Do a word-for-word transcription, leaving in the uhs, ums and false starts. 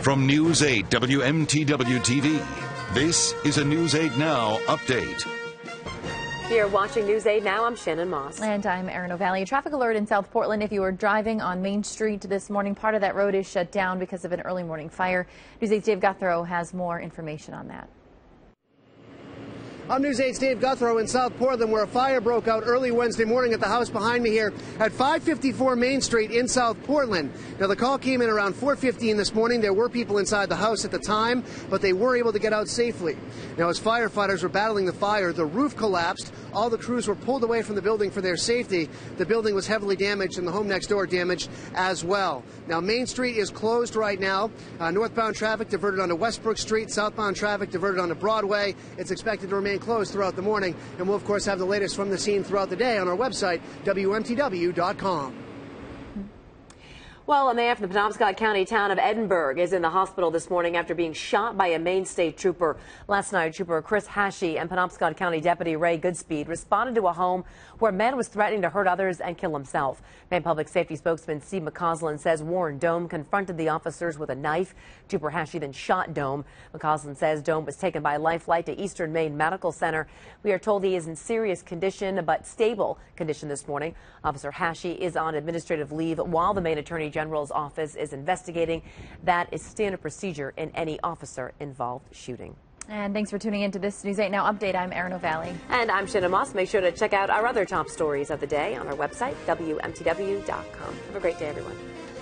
From News eight W M T W T V, this is a News eight Now update. You're watching News eight Now. I'm Shannon Moss. And I'm Erin O'Valley. A traffic alert in South Portland. If you were driving on Main Street this morning, part of that road is shut down because of an early morning fire. News eight's Dave Guthrow has more information on that. I'm News eight's Dave Guthrow in South Portland, where a fire broke out early Wednesday morning at the house behind me here at five fifty-four Main Street in South Portland. Now, the call came in around four fifteen this morning. There were people inside the house at the time, but they were able to get out safely. Now, as firefighters were battling the fire, the roof collapsed. All the crews were pulled away from the building for their safety. The building was heavily damaged and the home next door damaged as well. Now, Main Street is closed right now. Uh, northbound traffic diverted onto Westbrook Street. Southbound traffic diverted onto Broadway. It's expected to remain closed throughout the morning, and we'll of course have the latest from the scene throughout the day on our website, W M T W dot com. Well, a man from the Penobscot County town of Edinburgh is in the hospital this morning after being shot by a Maine State trooper. Last night, Trooper Chris Hashey and Penobscot County Deputy Ray Goodspeed responded to a home where a man was threatening to hurt others and kill himself. Maine Public Safety spokesman Steve McCausland says Warren Dome confronted the officers with a knife. Trooper Hashey then shot Dome. McCausland says Dome was taken by life flight to Eastern Maine Medical Center. We are told he is in serious condition, but stable condition this morning. Officer Hashey is on administrative leave while the Maine Attorney General's office is investigating. That is standard procedure in any officer-involved shooting. And thanks for tuning in to this News eight Now update. I'm Erin O'Valley. And I'm Shannon Moss. Make sure to check out our other top stories of the day on our website, W M T W dot com. Have a great day, everyone.